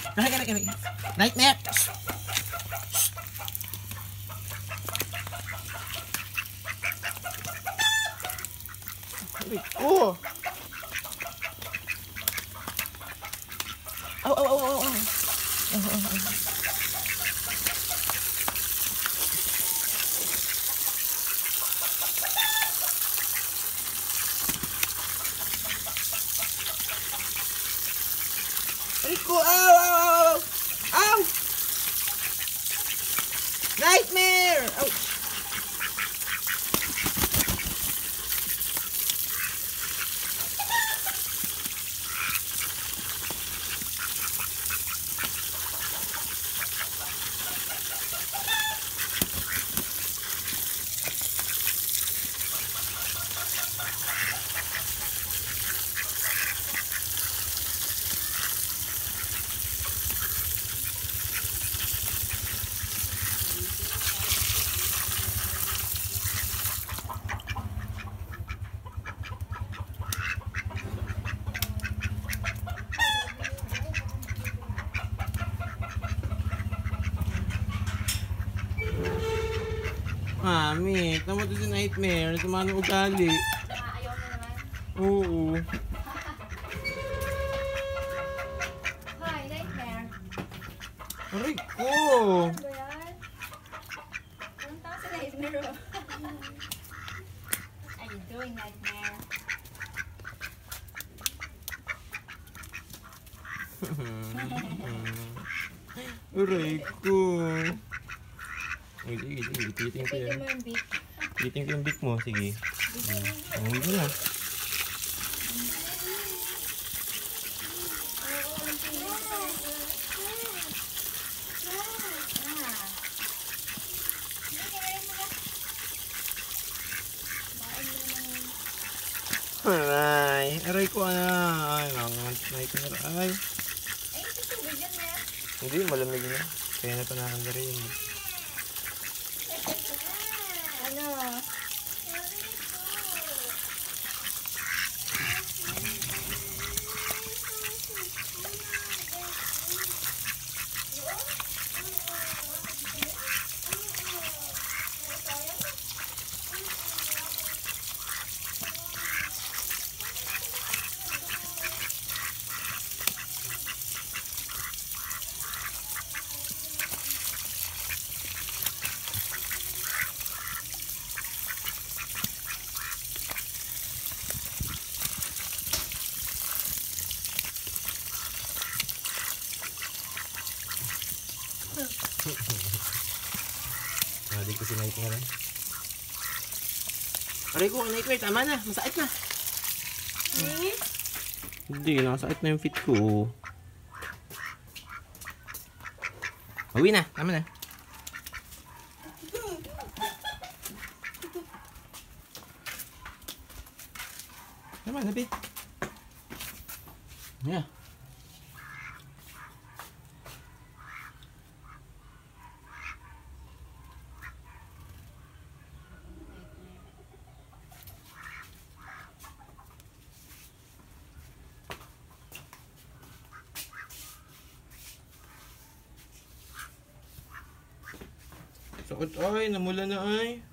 Nightmare. Oh. Oh. Rico, ow! Ow! Nightmare! Ouch! Mami, tama to si Nightmare. Tumano ugali. Ayaw mo naman? Oo. Hi, Nightmare. Aray ko. Ano ba yan? Anong tao si Nightmare? What are you doing, Nightmare? Aray ko. Sige, titing ko Pitin yan. mo yung beak. Titing ko yung beak mo, sige. Ang ko na. Aray ko ay, Nightmare, ay. Ay, ito tubig yan, Mer. Hindi, malamig na. Kaya na panahanda rin. Ano? Di ko si Nightmare. Aray ko, Nightmare, tama na. Masakit na. Hindi, nakasakit na yung feet ko. Uwi na, tama na. Tama na, babe. Yeah. Sakit ay, namula na ay.